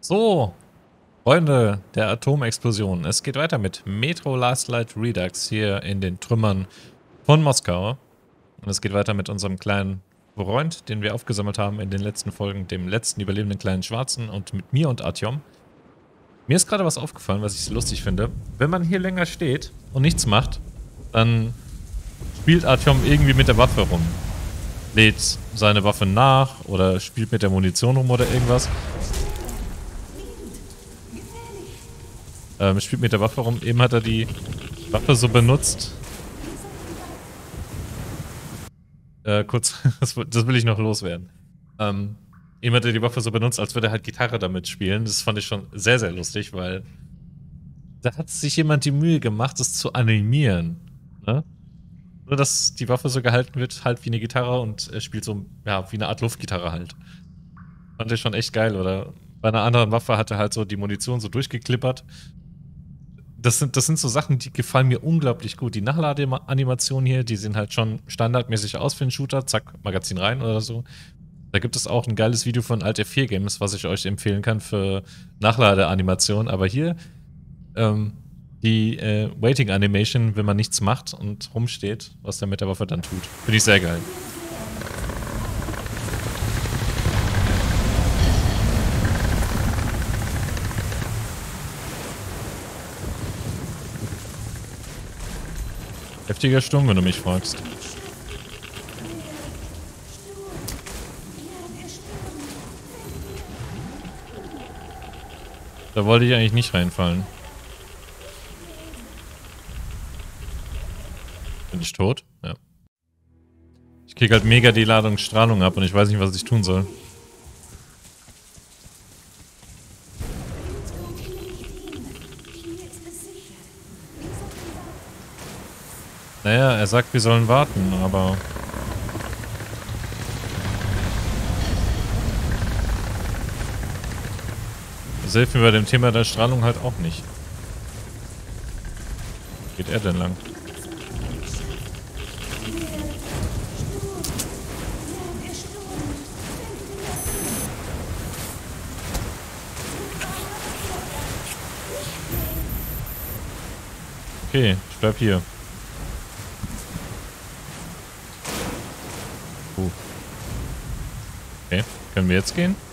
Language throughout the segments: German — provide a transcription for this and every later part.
So, Freunde der Atomexplosion. Es geht weiter mit Metro Last Light Redux hier in den Trümmern von Moskau. Und es geht weiter mit unserem kleinen Freund, den wir aufgesammelt haben in den letzten Folgen, dem letzten überlebenden kleinen Schwarzen und mit mir und Artyom. Mir ist gerade was aufgefallen, was ich so lustig finde. Wenn man hier länger steht und nichts macht, dann spielt Artyom irgendwie mit der Waffe rum. Lädt seine Waffe nach oder spielt mit der Munition rum oder irgendwas. Spielt mit der Waffe rum. Eben hat er die Waffe so benutzt. Kurz, das will ich noch loswerden. Eben hat er die Waffe so benutzt, als würde er halt Gitarre damit spielen. Das fand ich schon sehr, sehr lustig, weil da hat sich jemand die Mühe gemacht, das zu animieren. Ne? Nur, dass die Waffe so gehalten wird, halt wie eine Gitarre und er spielt so, ja, wie eine Art Luftgitarre halt. Fand ich schon echt geil, oder? Bei einer anderen Waffe hat er halt so die Munition so durchgeklippert. Das sind so Sachen, die gefallen mir unglaublich gut. Die Nachladeanimationen hier, die sehen halt schon standardmäßig aus für einen Shooter. Zack, Magazin rein oder so. Da gibt es auch ein geiles Video von Alt F4 Games, was ich euch empfehlen kann für Nachladeanimationen. Aber hier, die Waiting Animation, wenn man nichts macht und rumsteht, was der mit der Waffe dann tut. Finde ich sehr geil. Heftiger Sturm, wenn du mich fragst. Da wollte ich eigentlich nicht reinfallen. Bin ich tot? Ja. Ich krieg halt mega die Ladung Strahlung ab und ich weiß nicht, was ich tun soll. Naja, er sagt, wir sollen warten, aber... Das hilft mir bei dem Thema der Strahlung halt auch nicht. Wo geht er denn lang? Okay, ich bleib hier. Okay, können wir jetzt gehen?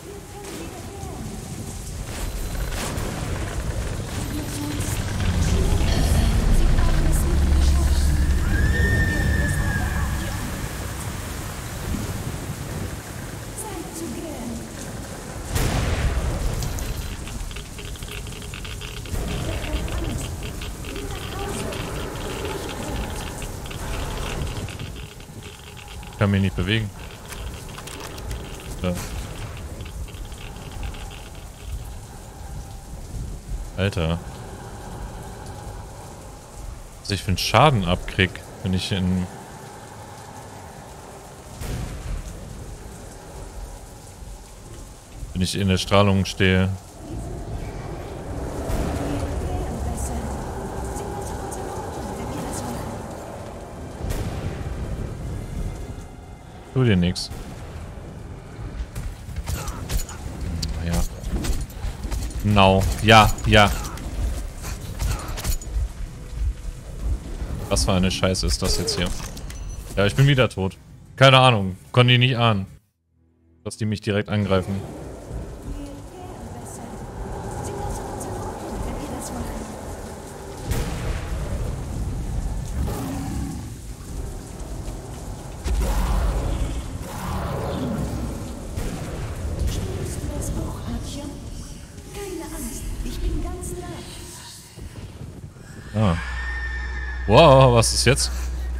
Ich kann mich nicht bewegen. Ja. Alter. Was ich für einen Schaden abkrieg, wenn ich in... Wenn ich in der Strahlung stehe. Tu dir nix. Ja. Genau. Ja, ja. Was für eine Scheiße ist das jetzt hier? Ja, ich bin wieder tot. Keine Ahnung. Konnte ich nicht ahnen, dass die mich direkt angreifen. Ah. Wow, was ist jetzt?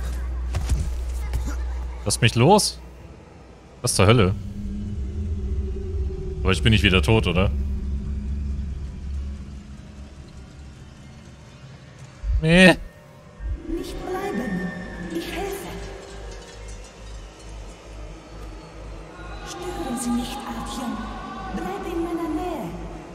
Lass mich los. Was zur Hölle? Aber ich bin nicht wieder tot, oder? Nee. Nicht bleiben. Ich helfe. Stören Sie nicht, Artyom. Bleib in meiner Nähe.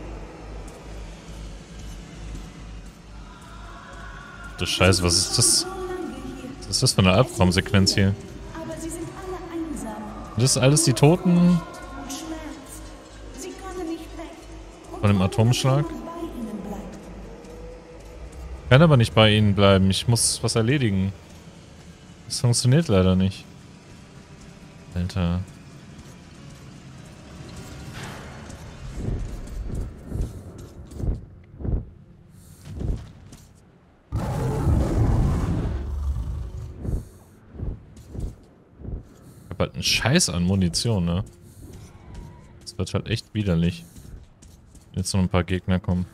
Du Scheiße, was ist das? Was ist das für eine Albtraumsequenz hier? Aber sie sind alle einsam. Das ist alles die Toten. Und Schmerz. Sie können nicht weg. Von dem Atomschlag. Bei ihnen bleibt. Kann aber nicht bei ihnen bleiben. Ich muss was erledigen. Das funktioniert leider nicht. Alter. Ich hab halt einen Scheiß an Munition, ne? Das wird halt echt widerlich. Jetzt noch ein paar Gegner kommen.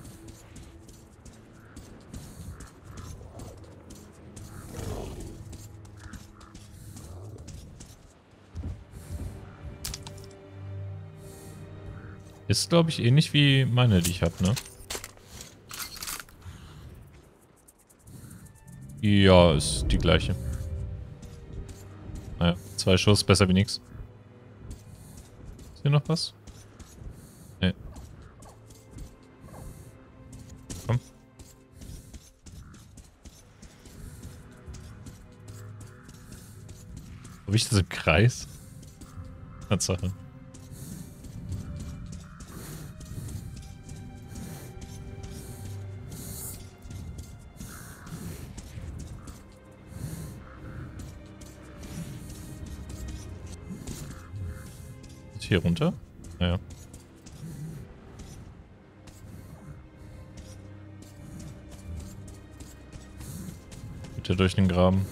Ist, glaube ich, ähnlich wie meine, die ich habe, ne? Ja, ist die gleiche. Naja, 2 Schuss, besser wie nix. Ist hier noch was? Nee. Komm. Habe ich das im Kreis? Tatsache. Hier runter? Naja. Bitte durch den Graben.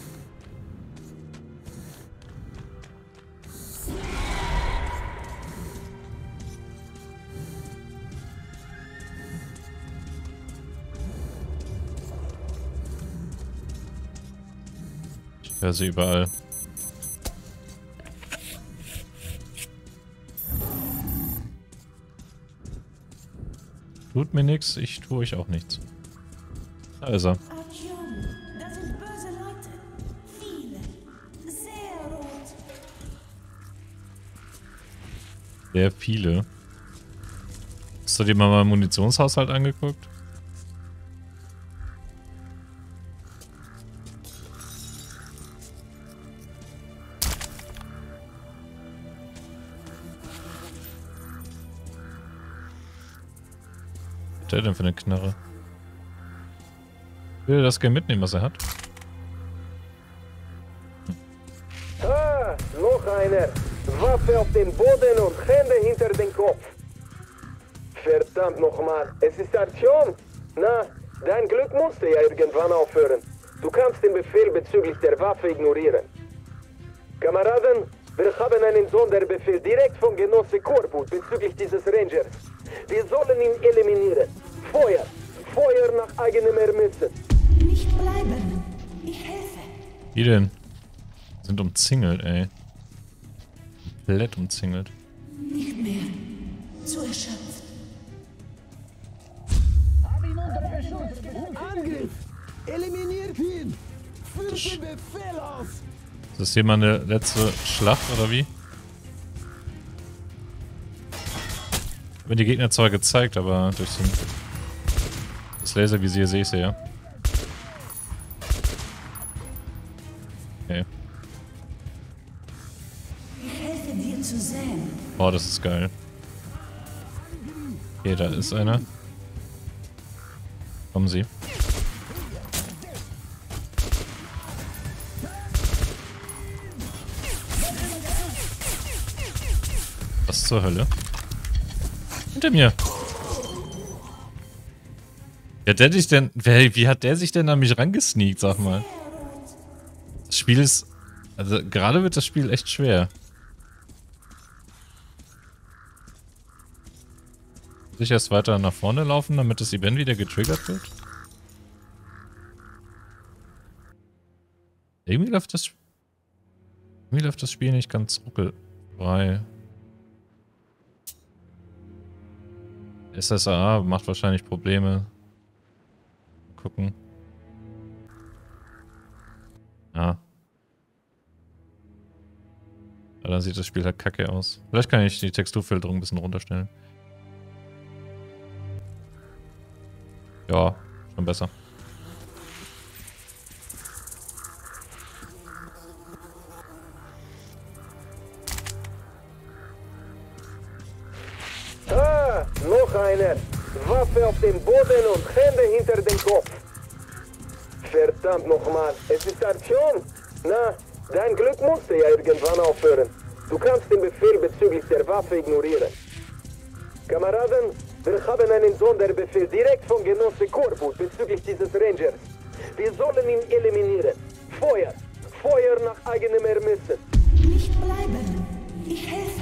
Ich höre sie überall. Tut mir nichts, ich tue euch auch nichts. Da ist er. Artyom, das sind böse Leute. Viele. Sehr rot. Sehr viele. Hast du dir mal meinen Munitionshaushalt angeguckt? Was hat der denn für eine Knarre? Will er das gerne mitnehmen, was er hat? Ah, noch einer. Waffe auf den Boden und Hände hinter den Kopf. Verdammt nochmal, es ist Artyom. Na, dein Glück musste ja irgendwann aufhören. Du kannst den Befehl bezüglich der Waffe ignorieren. Kameraden, wir haben einen Sonderbefehl direkt von Genosse Korbut bezüglich dieses Rangers. Wir sollen ihn eliminieren. Feuer! Feuer nach eigenem Ermessen. Nicht bleiben. Ich helfe. Wie denn? Sind umzingelt, ey. Komplett umzingelt. Nicht mehr. Zu erschöpft. Angriff! Eliminiert ihn! Führt den Befehl aus! Ist das hier mal eine letzte Schlacht, oder wie? Wenn die Gegner zwar gezeigt, aber durch das Laservisier sehe ich sie ja. Okay. Ich helfe dir zu sehen. Boah, das ist geil. Okay, da ist einer. Kommen Sie. Was zur Hölle? Hinter mir. Wie hat der dich denn, wie hat der sich denn an mich rangesneakt, sag mal? Das Spiel ist, also gerade wird das Spiel echt schwer. Muss ich erst weiter nach vorne laufen, damit das Event wieder getriggert wird? Irgendwie läuft das Spiel nicht ganz ruckelfrei. SSA macht wahrscheinlich Probleme. Gucken. Ja. Aber dann sieht das Spiel halt kacke aus. Vielleicht kann ich die Texturfilterung ein bisschen runterstellen. Ja, schon besser. Ah, noch einer. Waffe auf den Boden und Hände hinter den Kopf. Verdammt nochmal, es ist Aktion. Na, dein Glück musste ja irgendwann aufhören. Du kannst den Befehl bezüglich der Waffe ignorieren. Kameraden, wir haben einen Sonderbefehl direkt von Genosse Korbut bezüglich dieses Rangers. Wir sollen ihn eliminieren. Feuer! Feuer nach eigenem Ermessen. Nicht bleiben. Ich helfe.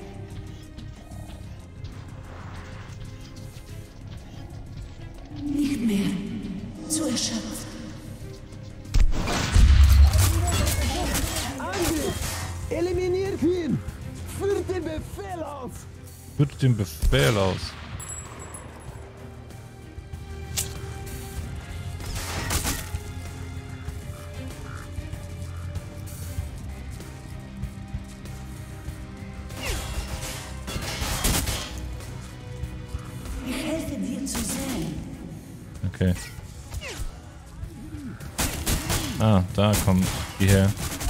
Nicht mehr. Zu erschöpft. Angriff! Eliminiert ihn! Führt den Befehl aus! Führt den Befehl aus. Ich helfe dir zu sehen. Okay. Ah, da kommen die her.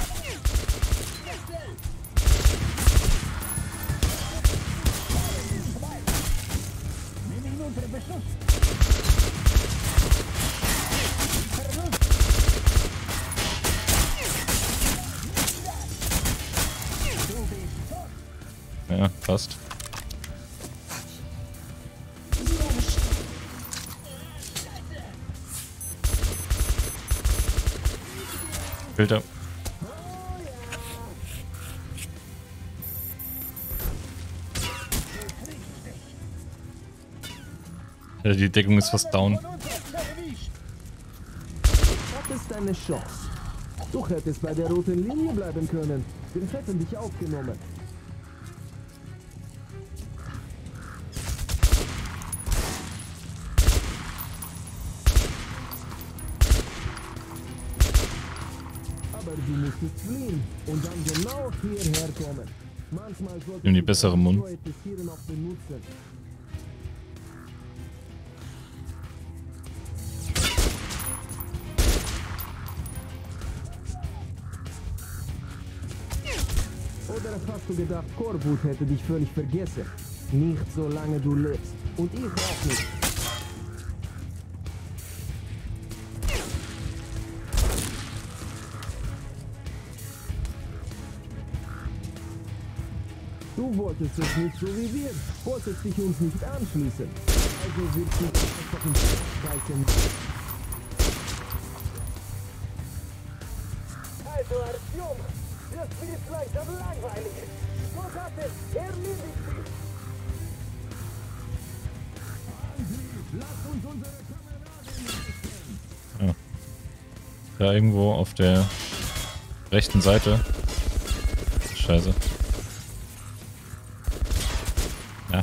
Ja, passt. Filter. Ja, die Deckung ist fast down. Das ist deine Chance. Du hättest bei der roten Linie bleiben können. Wir hätten dich aufgenommen. Aber du musstest fliehen und dann genau hierher kommen. Manchmal solltest Nimm die du bessere Mund. Tieren auch benutzen. Oder hast du gedacht, Korbut hätte dich völlig vergessen? Nicht solange du lebst. Und ich auch nicht. Du wolltest es nicht so wie wir. Wolltest dich uns nicht anschließen. Also wirst du einfach ins Weichen. Also Artyom, das wird langsam langweilig. Soldaten, erledigt sie! Lass uns unsere Kameraden. Da irgendwo auf der rechten Seite. Scheiße. Ja.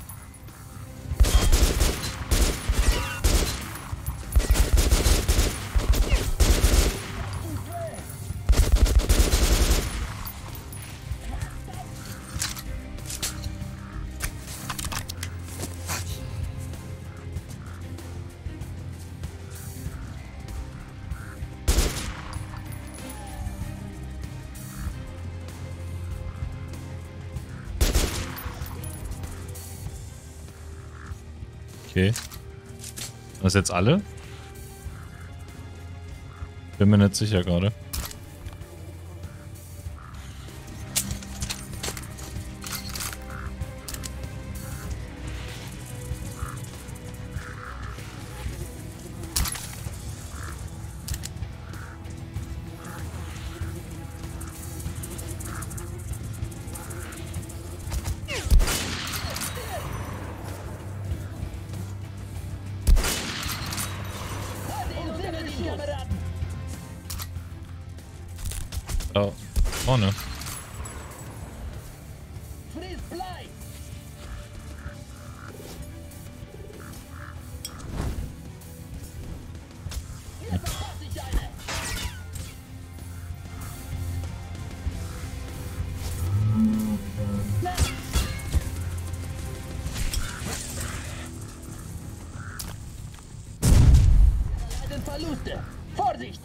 Okay. Das jetzt alle? Bin mir nicht sicher gerade. Da vorne. Verluste. Vorsicht!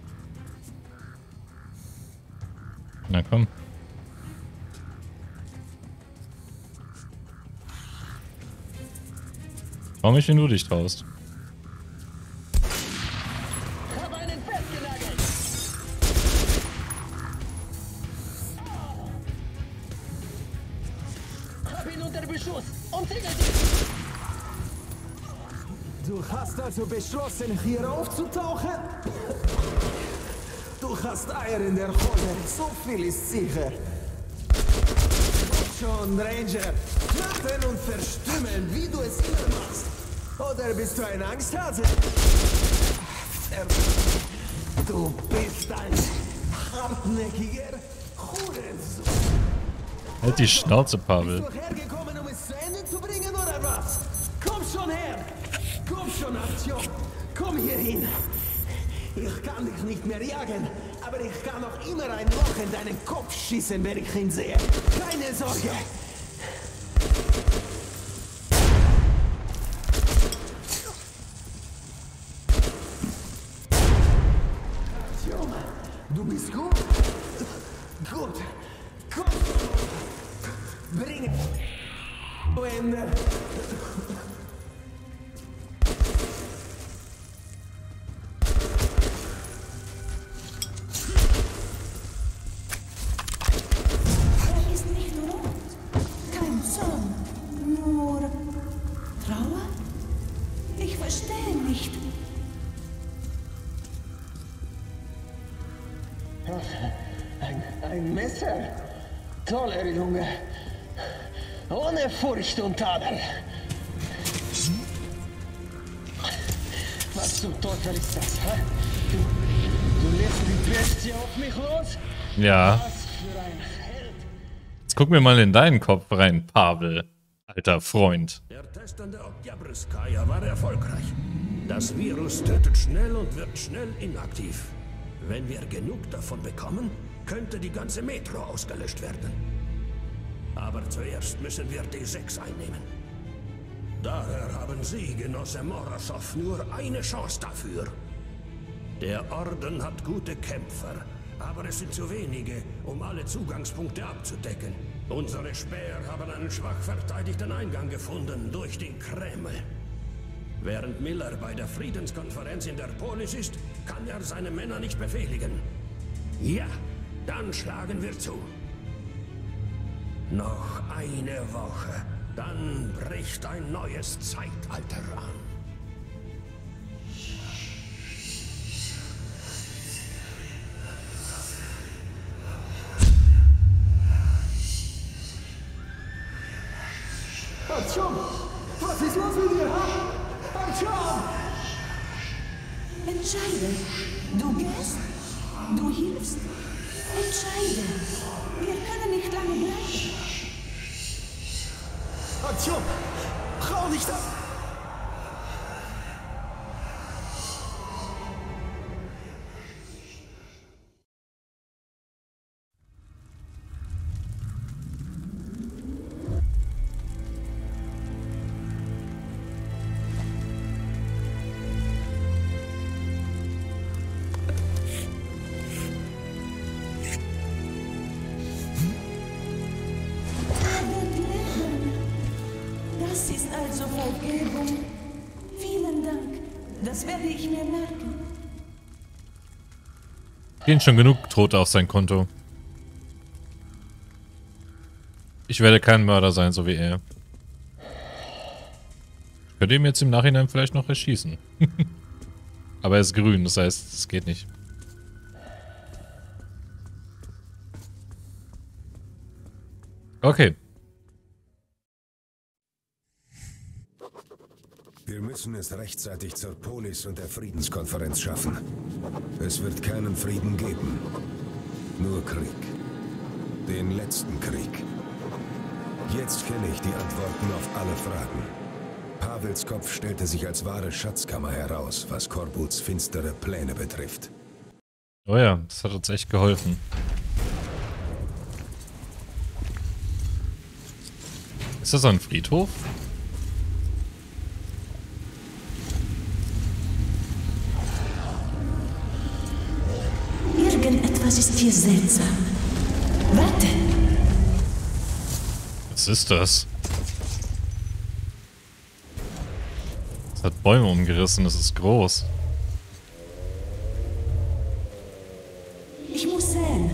Na komm. Warum nicht, wenn du dich traust? Ich habe einen festgenagelt. Hab ihn unter Beschuss. Umzingelt ihn. Du hast also beschlossen, hier aufzutauchen? Du hast Eier in der Hose, so viel ist sicher. Komm schon, Ranger. Töten und verstümmeln, wie du es immer machst. Oder bist du ein Angsthase? Du bist ein hartnäckiger Hurensohn. Halt die Schnauze, Pavel. Bist du hergekommen, um es zu Ende zu bringen, oder was? Komm schon her! Komm schon, Artyom! Komm hier hin! Ich kann dich nicht mehr jagen, aber ich kann noch immer ein Loch in deinen Kopf schießen, wenn ich ihn sehe. Keine Sorge! Artyom, du bist gut? Gut! Komm! Bring es zu Ende! Er ist nicht rot. Kein Zorn. Nur Trauer? Ich verstehe nicht. Ein Messer? Toller Junge. Ohne Furcht und Tadel. Was zum Teufel ist das, hä? Du lässt die Bestie auf mich los? Ja. Was für ein Held. Jetzt guck mir mal in deinen Kopf rein, Pavel. Alter Freund. Der Test an der Oktyabrskaya war erfolgreich. Das Virus tötet schnell und wird schnell inaktiv. Wenn wir genug davon bekommen, könnte die ganze Metro ausgelöscht werden. Aber zuerst müssen wir D6 einnehmen. Daher haben Sie, Genosse Morosow, nur eine Chance dafür. Der Orden hat gute Kämpfer, aber es sind zu wenige, um alle Zugangspunkte abzudecken. Unsere Späher haben einen schwach verteidigten Eingang gefunden durch den Kreml. Während Miller bei der Friedenskonferenz in der Polis ist, kann er seine Männer nicht befehligen. Ja, dann schlagen wir zu. Noch eine Woche, dann bricht ein neues Zeitalter an. Artyom! Was ist los mit dir, ha? Artyom! Entscheide. Du gehst, du hilfst. Entscheide. Wir können nicht lange bleiben. Artyom! Hau nicht ab! Er wird leben. Das ist also Vergebung. Vielen Dank. Das werde ich mir merken. Gehen schon genug Tote auf sein Konto. Ich werde kein Mörder sein, so wie er. Ich könnte ihm jetzt im Nachhinein vielleicht noch erschießen. Aber er ist grün, das heißt, es geht nicht. Okay. Wir müssen es rechtzeitig zur Polis und der Friedenskonferenz schaffen. Es wird keinen Frieden geben. Nur Krieg. Den letzten Krieg. Jetzt kenne ich die Antworten auf alle Fragen. Pavels Kopf stellte sich als wahre Schatzkammer heraus, was Korbuts finstere Pläne betrifft. Oh ja, das hat uns echt geholfen. Ist das so ein Friedhof? Irgendetwas ist hier seltsam. Warte. Was ist das? Es hat Bäume umgerissen, es ist groß. Ich muss säen.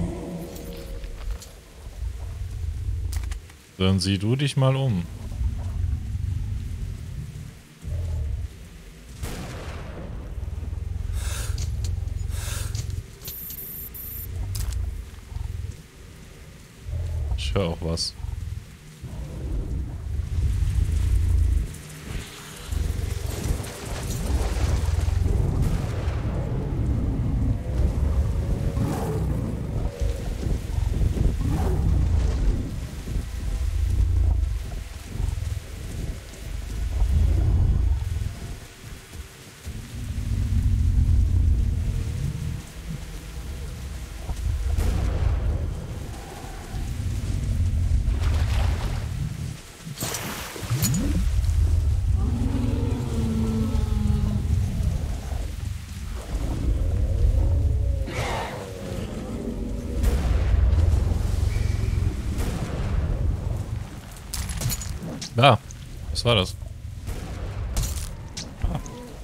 Dann sieh du dich mal um. Ich höre auch was. Ah, was war das? Ah.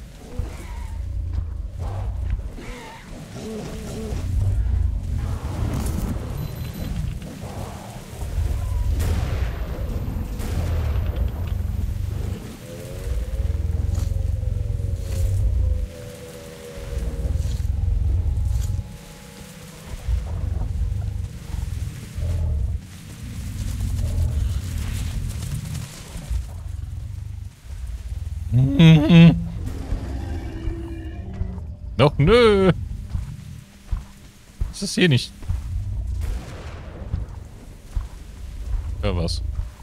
Doch, nö. Das ist hier nicht. Ja, was?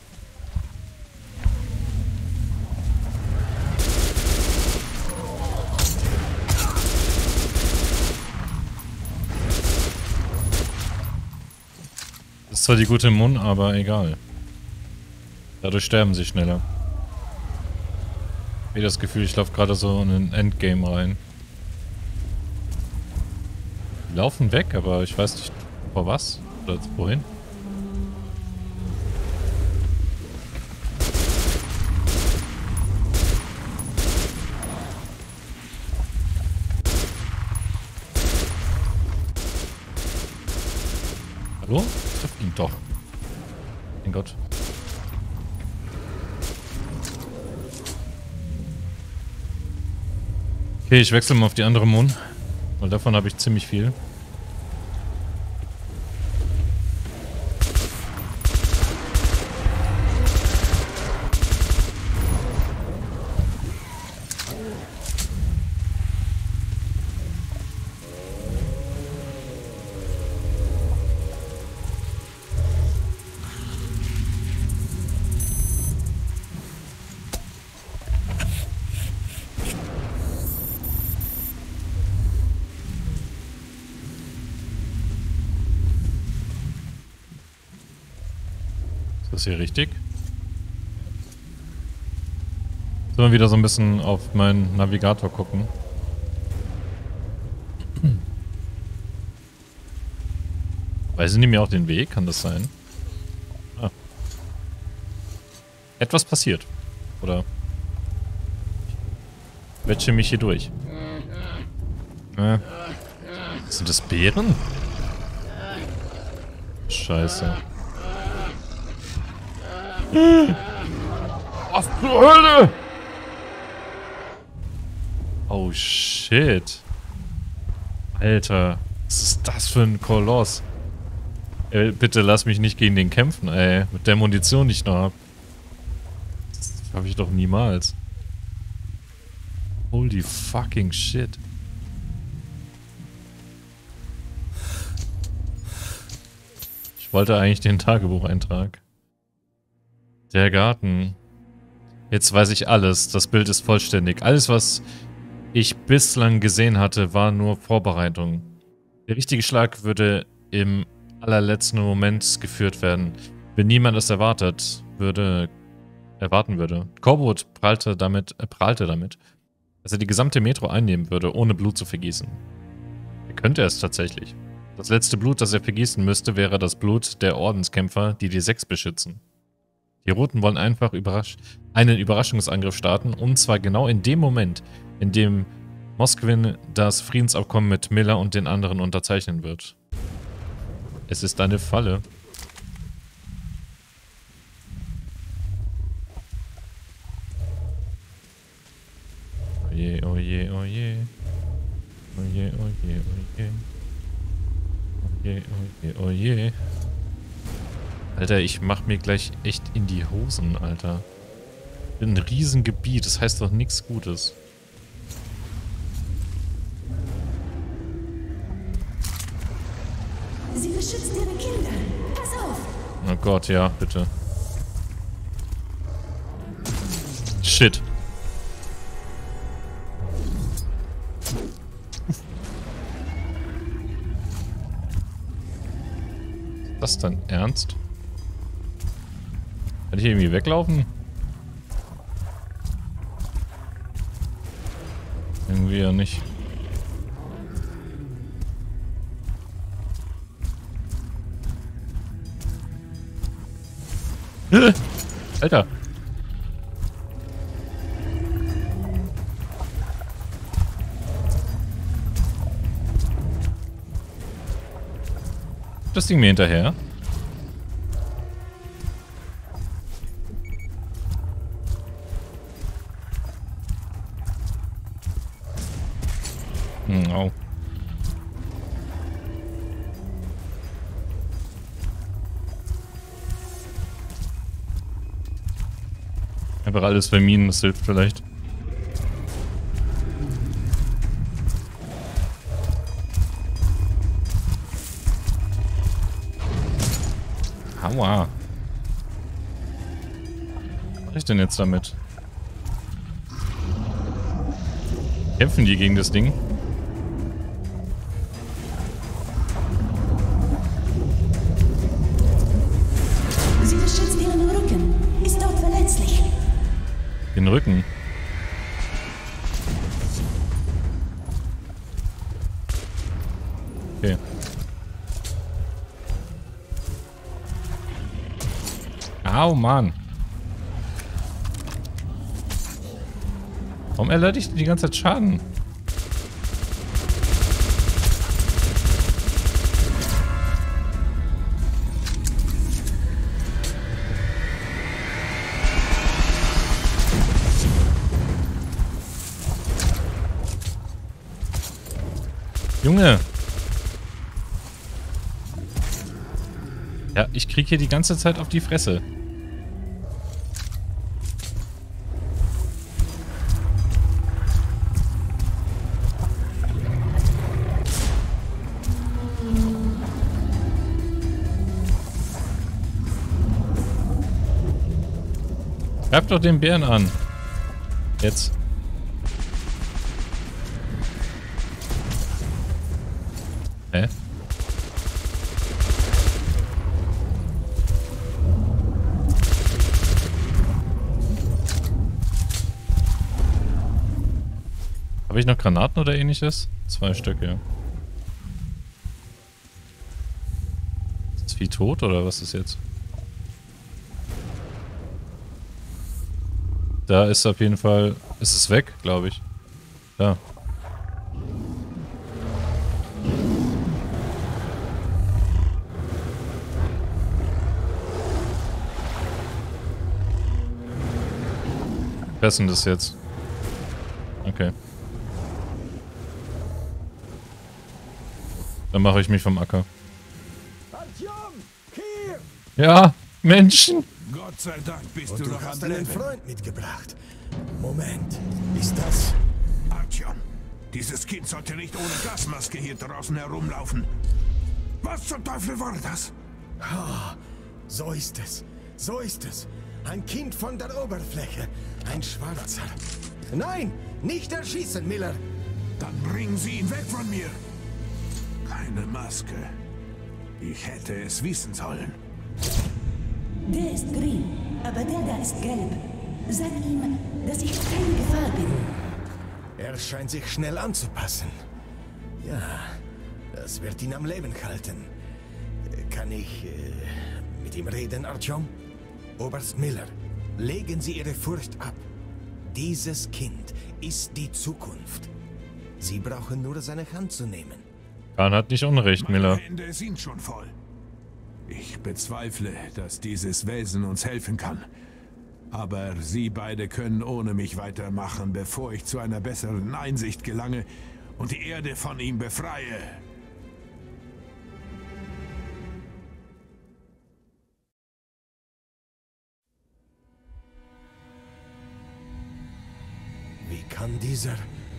Das ist zwar die gute Mun, aber egal. Dadurch sterben sie schneller. Ich habe das Gefühl, ich laufe gerade so in ein Endgame rein. Die laufen weg, aber ich weiß nicht vor was oder wohin. Hallo? Trifft ihn doch. Mein Gott. Okay, ich wechsle mal auf die andere Mon, weil davon habe ich ziemlich viel. Ist das hier richtig? Sollen wir wieder so ein bisschen auf meinen Navigator gucken? Weisen die mir auch den Weg? Kann das sein? Ah. Etwas passiert. Oder? Ich quetsche mich hier durch. Sind das Bären? Scheiße. Was zur Hölle? Oh shit. Alter, was ist das für ein Koloss? Ey, bitte lass mich nicht gegen den kämpfen, ey. Mit der Munition, die ich noch hab. Das hab ich doch niemals. Holy fucking shit. Ich wollte eigentlich den Tagebucheintrag. Der Garten. Jetzt weiß ich alles. Das Bild ist vollständig. Alles, was ich bislang gesehen hatte, war nur Vorbereitung. Der richtige Schlag würde im allerletzten Moment geführt werden, wenn niemand es erwarten würde. Korbut prahlte damit, dass er die gesamte Metro einnehmen würde, ohne Blut zu vergießen. Er könnte es tatsächlich. Das letzte Blut, das er vergießen müsste, wäre das Blut der Ordenskämpfer, die die 6 beschützen. Die Roten wollen einfach einen Überraschungsangriff starten, und zwar genau in dem Moment, in dem Moskwin das Friedensabkommen mit Miller und den anderen unterzeichnen wird. Es ist eine Falle. Oje, oje, oje. Oje, oje, oje. Oje, oje, oje. Alter, ich mach mir gleich echt in die Hosen, Alter. Ein Riesengebiet, das heißt doch nichts Gutes. Sie beschützt ihre Kinder. Pass auf! Oh Gott, ja, bitte. Shit. Ist das dein Ernst? Kann ich irgendwie weglaufen? Irgendwie ja nicht. Alter. Das Ding mir hinterher. Au. Einfach alles verminen, das hilft vielleicht. Aua. Was mache ich denn jetzt damit? Kämpfen die gegen das Ding? Sie beschützt ihren Rücken. Ist dort verletzlich. Den Rücken. Okay. Au, Mann. Warum erleidigt die ganze Zeit Schaden? Junge! Ja, ich krieg hier die ganze Zeit auf die Fresse. Greif doch den Bären an. Jetzt. Hä? Habe ich noch Granaten oder ähnliches? 2 Stück, ja. Ist das Vieh tot oder was ist jetzt? Da ist auf jeden Fall... Ist es weg, glaube ich. Da. Wer ist denn das jetzt? Okay. Dann mache ich mich vom Acker. Ja, Menschen! Gott sei Dank bist Und du du noch am hast einen Leben. Freund mitgebracht. Moment, ist das... Artyom, dieses Kind sollte nicht ohne Gasmaske hier draußen herumlaufen. Was zum Teufel war das? Ah, so ist es. So ist es. Ein Kind von der Oberfläche. Ein Schwarzer. Nein, nicht erschießen, Miller. Dann bringen Sie ihn weg von mir. Keine Maske. Ich hätte es wissen sollen. Der ist grün, aber der da ist gelb. Sag ihm, dass ich keine Gefahr bin. Er scheint sich schnell anzupassen. Ja, das wird ihn am Leben halten. Kann ich mit ihm reden, Artyom? Oberst Miller, legen Sie Ihre Furcht ab. Dieses Kind ist die Zukunft. Sie brauchen nur seine Hand zu nehmen. Khan hat nicht Unrecht, Miller. Meine Hände sind schon voll. Ich bezweifle, dass dieses Wesen uns helfen kann. Aber Sie beide können ohne mich weitermachen, bevor ich zu einer besseren Einsicht gelange und die Erde von ihm befreie. Wie kann dieser...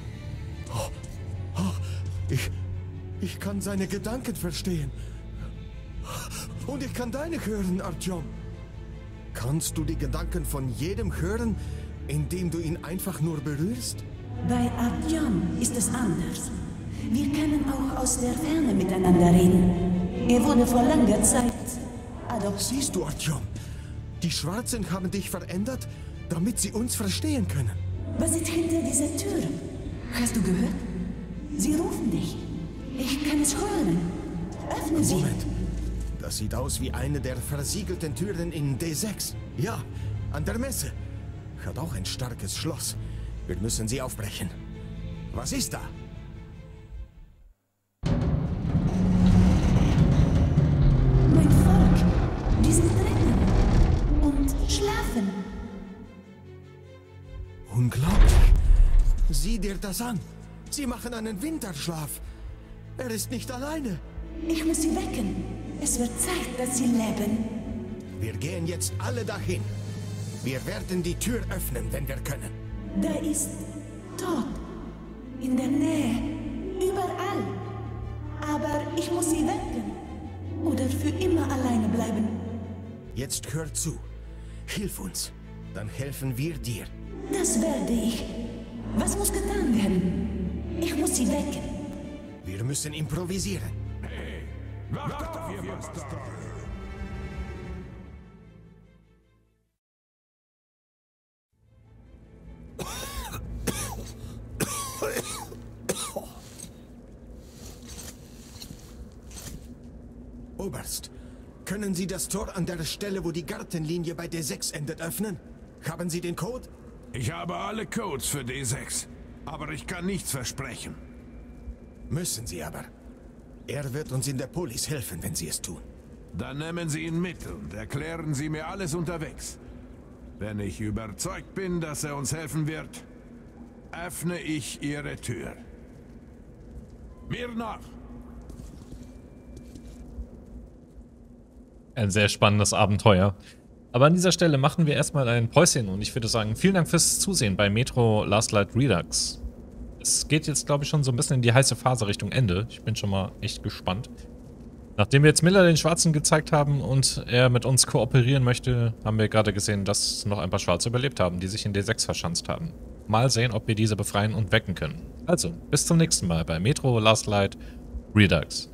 Ich kann seine Gedanken verstehen. Und ich kann deine hören, Artyom. Kannst du die Gedanken von jedem hören, indem du ihn einfach nur berührst? Bei Artyom ist es anders. Wir können auch aus der Ferne miteinander reden. Er wurde vor langer Zeit adoptiert. Siehst du, Artyom? Die Schwarzen haben dich verändert, damit sie uns verstehen können. Was ist hinter dieser Tür? Hast du gehört? Sie rufen dich. Ich kann es hören. Öffne sie. Moment. Das sieht aus wie eine der versiegelten Türen in D6. Ja, an der Messe. Hat auch ein starkes Schloss. Wir müssen sie aufbrechen. Was ist da? Mein Volk. Die sind drinnen. Und schlafen. Unglaublich. Sieh dir das an. Sie machen einen Winterschlaf. Er ist nicht alleine. Ich muss sie wecken. Es wird Zeit, dass sie leben. Wir gehen jetzt alle dahin. Wir werden die Tür öffnen, wenn wir können. Da ist Tod. In der Nähe. Überall. Aber ich muss sie wecken. Oder für immer alleine bleiben. Jetzt hör zu. Hilf uns. Dann helfen wir dir. Das werde ich. Was muss getan werden? Ich muss sie wecken. Wir müssen improvisieren. Wacht auf, ihr Bastard! Oberst, können Sie das Tor an der Stelle, wo die Gartenlinie bei D6 endet, öffnen? Haben Sie den Code? Ich habe alle Codes für D6, aber ich kann nichts versprechen. Müssen Sie aber. Er wird uns in der Polis helfen, wenn Sie es tun. Dann nehmen Sie ihn mit und erklären Sie mir alles unterwegs. Wenn ich überzeugt bin, dass er uns helfen wird, öffne ich Ihre Tür. Mir nach! Ein sehr spannendes Abenteuer. Aber an dieser Stelle machen wir erstmal ein Päuschen und ich würde sagen, vielen Dank fürs Zusehen bei Metro Last Light Redux. Es geht jetzt, glaube ich, schon so ein bisschen in die heiße Phase Richtung Ende. Ich bin schon mal echt gespannt. Nachdem wir jetzt Miller den Schwarzen gezeigt haben und er mit uns kooperieren möchte, haben wir gerade gesehen, dass noch ein paar Schwarze überlebt haben, die sich in D6 verschanzt haben. Mal sehen, ob wir diese befreien und wecken können. Also, bis zum nächsten Mal bei Metro Last Light Redux.